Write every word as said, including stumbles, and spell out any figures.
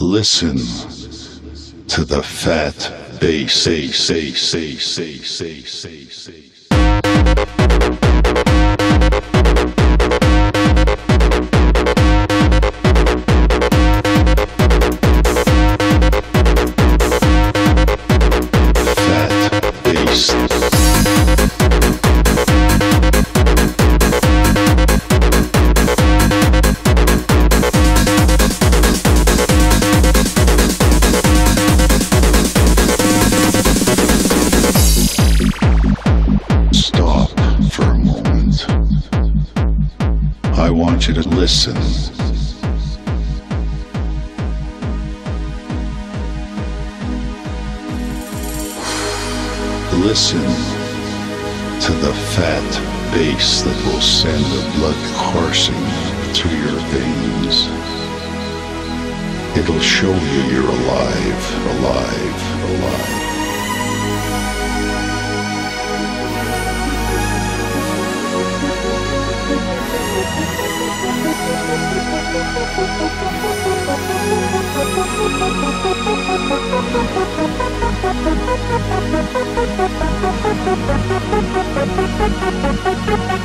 Listen to the fat bass. Say, say, say, say, say, say, say. Stop for a moment. I want you to listen. Listen to the fat bass that will send the blood coursing through your veins. It'll show you you're alive, alive, alive. Thank you.